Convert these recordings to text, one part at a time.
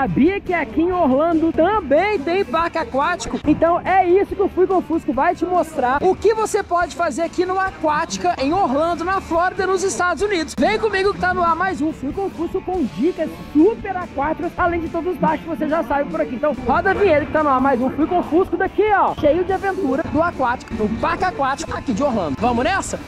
sabia que aqui em Orlando também tem parque aquático? Então é isso que o Fui com Fusco vai te mostrar. O que você pode fazer aqui no Aquática em Orlando, na Flórida, nos Estados Unidos. Vem comigo que tá no ar mais um Fui com Fusco com dicas super aquáticas, além de todos os parques que você já sabe por aqui. Então roda a vinheta que tá no ar mais um Fui com Fusco daqui, ó, cheio de aventura do aquático, do parque aquático aqui de Orlando. Vamos nessa?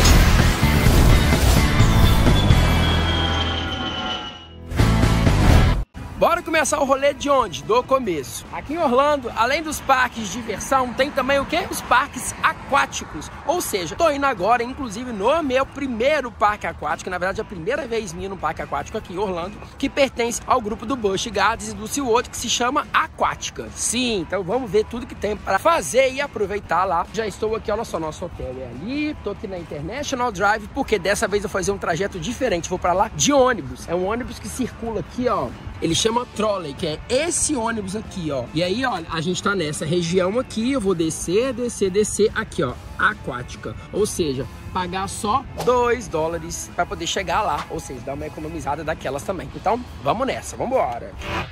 Bora começar o rolê de onde? Do começo. Aqui em Orlando, além dos parques de diversão, tem também o quê? Os parques aquáticos. Ou seja, tô indo agora, inclusive, no meu primeiro parque aquático. Na verdade, a primeira vez minha no parque aquático aqui em Orlando, que pertence ao grupo do Busch Gardens e do SeaWorld, que se chama Aquática. Sim, então vamos ver tudo que tem para fazer e aproveitar lá. Já estou aqui, olha só, nosso hotel é ali. Tô aqui na International Drive, porque dessa vez eu vou fazer um trajeto diferente. Vou para lá de ônibus. É um ônibus que circula aqui, ó. Ele chama Trolley, que é esse ônibus aqui, ó. E aí, ó, a gente tá nessa região aqui. Eu vou descer aqui, ó, Aquática. Ou seja, pagar só $2 para poder chegar lá. Ou seja, dar uma economizada daquelas também. Então, vamos nessa, vamos embora.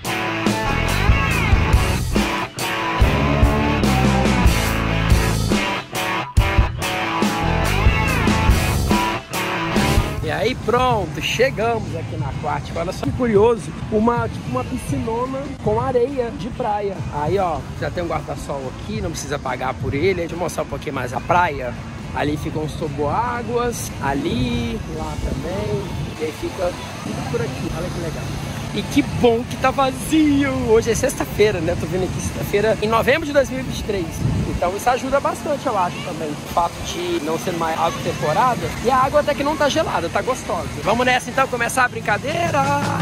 E aí pronto, chegamos aqui na Aquática. Olha só que curioso, tipo uma piscinona com areia de praia. Aí ó, já tem um guarda-sol aqui, não precisa pagar por ele. Deixa eu mostrar um pouquinho mais a praia. Ali ficam os toboáguas, ali, lá também. E aí fica tudo por aqui, olha que legal. E que bom que tá vazio. Hoje é sexta-feira, né? Tô vendo aqui sexta-feira em novembro de 2023. Então isso ajuda bastante, eu acho, também. O fato de não ser mais alta temporada. E a água até que não tá gelada, tá gostosa. Vamos nessa então, começar a brincadeira.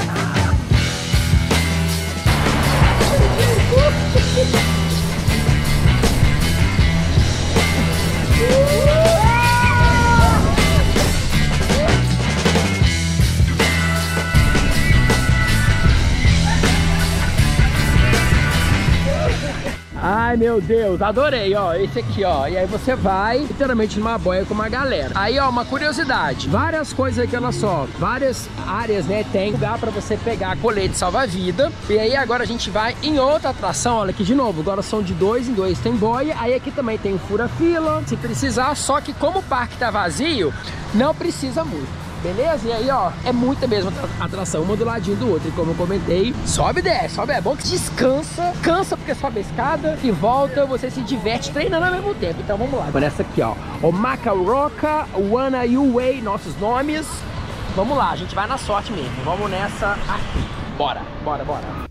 Ai meu Deus, adorei, ó, esse aqui, ó. E aí você vai literalmente numa boia com uma galera. Aí, ó, uma curiosidade, várias coisas aqui, olha só, várias áreas, né, tem lugar pra você pegar colete salva-vida. E aí agora a gente vai em outra atração, olha aqui de novo, agora são de 2 em 2, tem boia. Aí aqui também tem o fura-fila, se precisar, só que como o parque tá vazio, não precisa muito. Beleza? E aí, ó, é muita mesmo atração, uma do ladinho do outro. E como eu comentei, sobe e desce, sobe, é bom que descansa, cansa porque sobe a escada e volta, você se diverte treinando ao mesmo tempo. Então vamos lá. Nessa aqui, ó, o Macaroca, Wanna You Way, nossos nomes. Vamos lá, a gente vai na sorte mesmo. Vamos nessa aqui. Bora, bora, bora.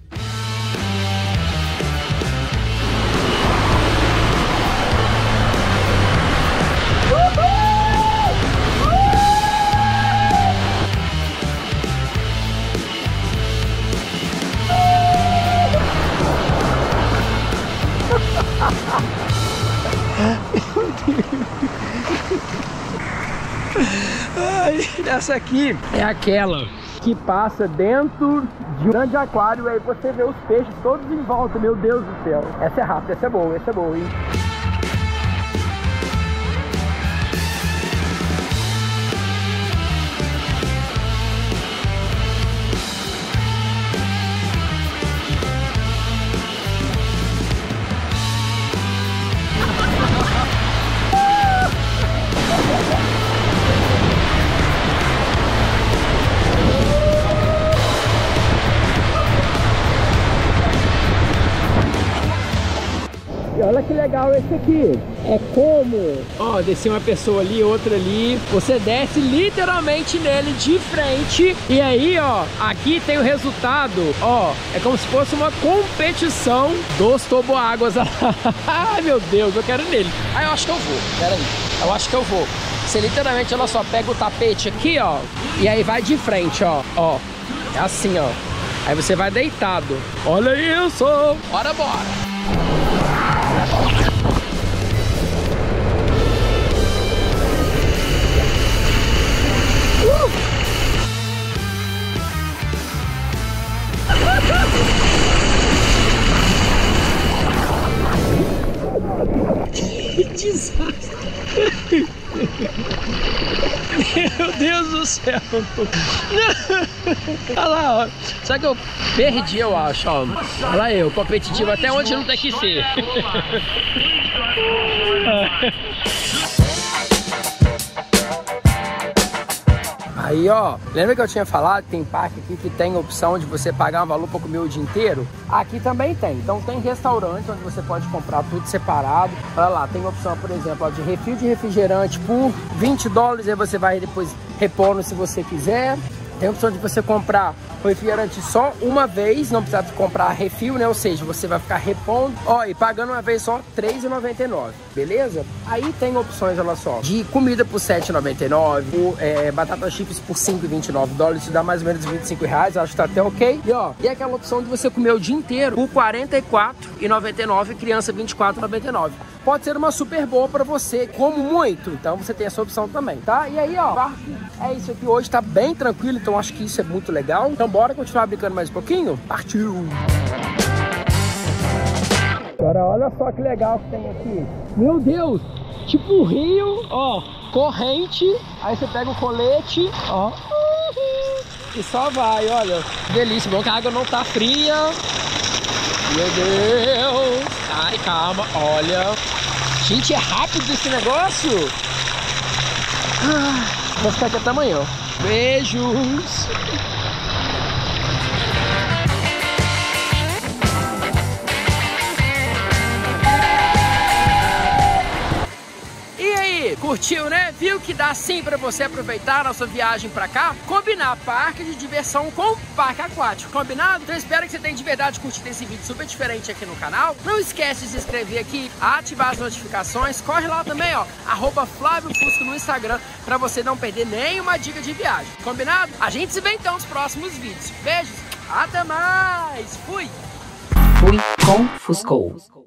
Ai, essa aqui é aquela que passa dentro de um grande aquário. E aí você vê os peixes todos em volta. Meu Deus do céu. Essa é rápida, essa é boa, hein? Olha que legal esse aqui. É como, ó, descer uma pessoa ali, outra ali. Você desce literalmente nele de frente. E aí, ó, aqui tem o resultado. Ó, é como se fosse uma competição dos toboáguas. Ai, meu Deus, eu quero nele. Ah, eu acho que eu vou. Pera aí. Eu acho que eu vou. Você literalmente, ela só pega o tapete aqui, ó. E aí vai de frente, ó. Ó, é assim, ó. Aí você vai deitado. Olha isso. Bora, bora. Que desastre! Meu Deus do céu! Olha lá, ó. Será que eu Perdi, eu acho, ó. Olha lá eu, competitivo até onde não tem que ser. Aí, ó, lembra que eu tinha falado que tem parque aqui que tem a opção de você pagar um valor para comer o dia inteiro? Aqui também tem. Então tem restaurante onde você pode comprar tudo separado. Olha lá, tem opção, por exemplo, ó, de refil de refrigerante por $20. Aí você vai depois repondo se você quiser. Tem a opção de você comprar o refrigerante só uma vez, não precisa comprar refil, né? Ou seja, você vai ficar repondo, ó, e pagando uma vez só R$3,99, beleza? Aí tem opções, olha só, de comida por R$7,99, batata chips por $5,29, isso dá mais ou menos R$25, acho que tá até ok. E ó, e aquela opção de você comer o dia inteiro por R$44,99, criança R$24,99. Pode ser uma super boa pra você, como muito, então você tem essa opção também, tá? E aí, ó, o parque é isso aqui hoje, tá bem tranquilo, então acho que isso é muito legal. Então bora continuar brincando mais um pouquinho? Partiu! Agora olha só que legal que tem aqui. Meu Deus! Tipo um rio, ó, corrente, aí você pega o colete, ó, e só vai, olha. Delícia, bom que a água não tá fria. Meu Deus! Ai, calma, olha. Gente, é rápido esse negócio. Vou ficar aqui até amanhã. Beijos! Curtiu, né? Viu que dá sim pra você aproveitar a nossa viagem pra cá? Combinar parque de diversão com parque aquático, combinado? Então espero que você tenha de verdade curtido esse vídeo super diferente aqui no canal. Não esquece de se inscrever aqui, ativar as notificações. Corre lá também, ó, @FlávioFusco no Instagram, pra você não perder nenhuma dica de viagem, combinado? A gente se vê então nos próximos vídeos. Beijos, até mais, fui! Fui com Fusco.